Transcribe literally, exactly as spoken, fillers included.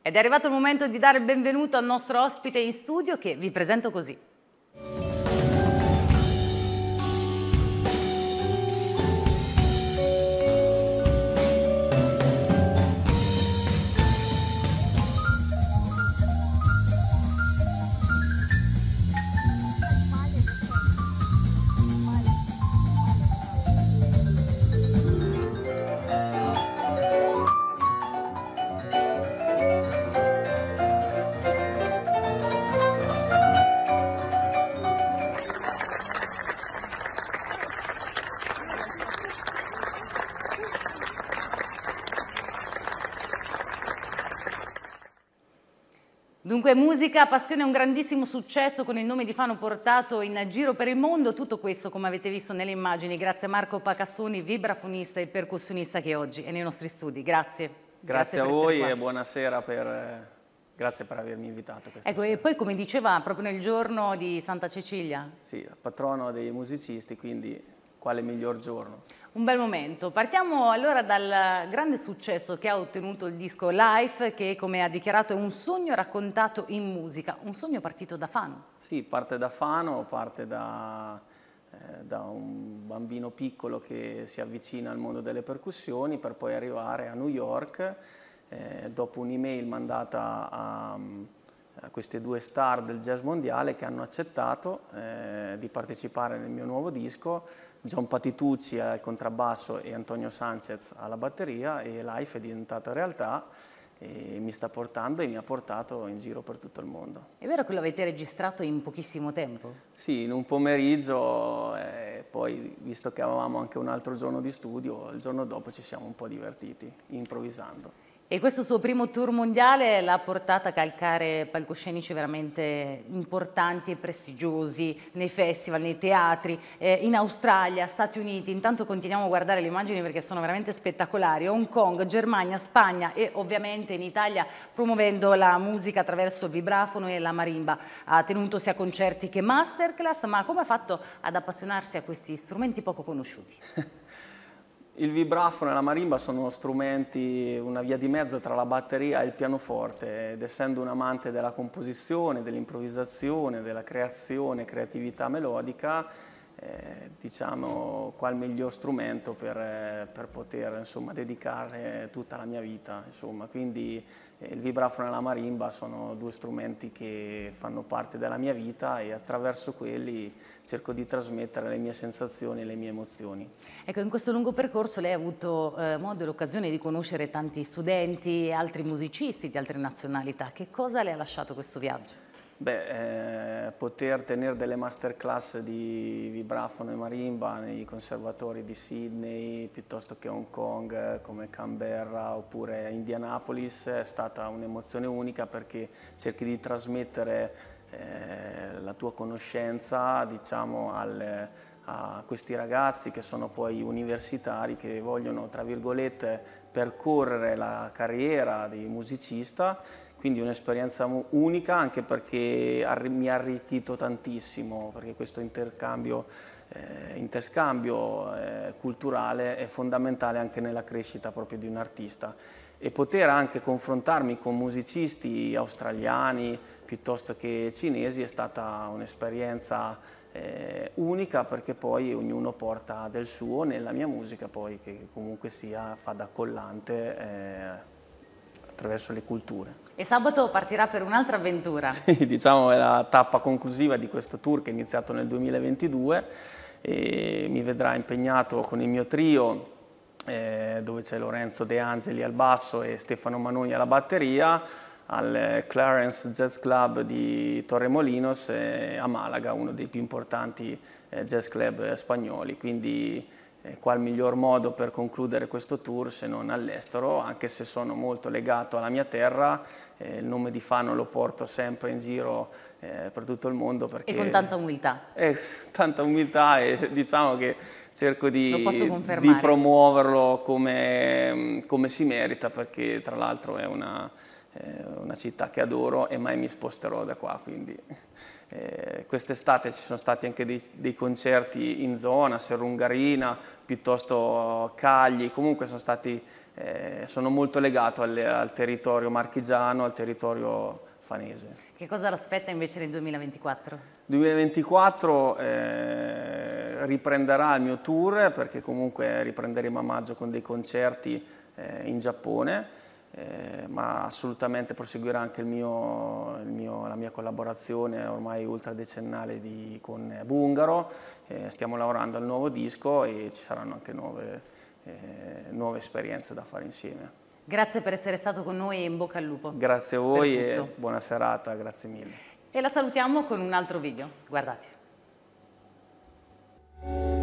Ed è arrivato il momento di dare il benvenuto al nostro ospite in studio che vi presento così. Dunque musica, passione e un grandissimo successo con il nome di Fano portato in giro per il mondo, tutto questo come avete visto nelle immagini grazie a Marco Pacassoni, vibrafonista e percussionista che oggi è nei nostri studi. Grazie. Grazie, Grazie a voi e buonasera, per, grazie per avermi invitato questa Ecco, sera. E poi come diceva proprio nel giorno di Santa Cecilia. Sì, patrono dei musicisti, quindi quale miglior giorno. Un bel momento. Partiamo allora dal grande successo che ha ottenuto il disco Life, che come ha dichiarato è un sogno raccontato in musica, un sogno partito da Fano. Sì, parte da Fano, parte da, eh, da un bambino piccolo che si avvicina al mondo delle percussioni per poi arrivare a New York, eh, dopo un'email mandata a, a queste due star del jazz mondiale che hanno accettato eh, di partecipare nel mio nuovo disco. John Patitucci al contrabbasso e Antonio Sanchez alla batteria, e Life è diventata realtà e mi sta portando e mi ha portato in giro per tutto il mondo. È vero che lo avete registrato in pochissimo tempo? Sì, in un pomeriggio, e poi visto che avevamo anche un altro giorno di studio, il giorno dopo ci siamo un po' divertiti improvvisando. E questo suo primo tour mondiale l'ha portata a calcare palcoscenici veramente importanti e prestigiosi nei festival, nei teatri, eh, in Australia, Stati Uniti. Intanto continuiamo a guardare le immagini perché sono veramente spettacolari. Hong Kong, Germania, Spagna e ovviamente in Italia promuovendo la musica attraverso il vibrafono e la marimba. Ha tenuto sia concerti che masterclass, ma come ha fatto ad appassionarsi a questi strumenti poco conosciuti? Il vibrafono e la marimba sono strumenti, una via di mezzo tra la batteria e il pianoforte, ed essendo un amante della composizione, dell'improvvisazione, della creazione, creatività melodica, eh, diciamo qual miglior strumento per, eh, per poter insomma, dedicare tutta la mia vita. Insomma. Quindi eh, il vibrafono e la marimba sono due strumenti che fanno parte della mia vita e attraverso quelli cerco di trasmettere le mie sensazioni e le mie emozioni. Ecco, in questo lungo percorso lei ha avuto eh, modo e l'occasione di conoscere tanti studenti e altri musicisti di altre nazionalità. Che cosa le ha lasciato questo viaggio? Beh, eh, poter tenere delle masterclass di vibrafono e marimba nei conservatori di Sydney, piuttosto che Hong Kong, come Canberra oppure Indianapolis, è stata un'emozione unica perché cerchi di trasmettere eh, la tua conoscenza, diciamo, al, a questi ragazzi che sono poi universitari, che vogliono, tra virgolette, percorrere la carriera di musicista. Quindi un'esperienza unica anche perché mi ha arricchito tantissimo, perché questo intercambio, eh, interscambio eh, culturale è fondamentale anche nella crescita proprio di un artista. E poter anche confrontarmi con musicisti australiani piuttosto che cinesi è stata un'esperienza eh, unica, perché poi ognuno porta del suo nella mia musica, poi che comunque sia fa da collante eh, attraverso le culture. E sabato partirà per un'altra avventura. Sì, diciamo è la tappa conclusiva di questo tour che è iniziato nel duemilaventidue e mi vedrà impegnato con il mio trio eh, dove c'è Lorenzo De Angeli al basso e Stefano Manoni alla batteria, al Clarence Jazz Club di Torremolinos e a Malaga, uno dei più importanti eh, jazz club spagnoli. Quindi Eh, qual miglior modo per concludere questo tour se non all'estero, anche se sono molto legato alla mia terra, eh, il nome di Fano lo porto sempre in giro eh, per tutto il mondo. Perché, e con tanta umiltà. Eh, tanta umiltà e diciamo che cerco di, di promuoverlo come, come si merita, perché tra l'altro è una, eh, una città che adoro e mai mi sposterò da qua, quindi eh, quest'estate ci sono stati anche dei, dei concerti in zona, Serrungarina, piuttosto Cagli, comunque sono stati, eh, sono molto legato al, al territorio marchigiano, al territorio fanese. Che cosa l'aspetta invece nel duemilaventiquattro? duemilaventiquattro eh, riprenderà il mio tour, perché comunque riprenderemo a maggio con dei concerti eh, in Giappone, eh, ma assolutamente proseguirà anche il mio, il mio, la mia collaborazione ormai ultradecennale di, con Bungaro. Eh, stiamo lavorando al nuovo disco e ci saranno anche nuove, eh, nuove esperienze da fare insieme. Grazie per essere stato con noi e in bocca al lupo. Grazie a voi e buona serata, grazie mille. E la salutiamo con un altro video, guardate.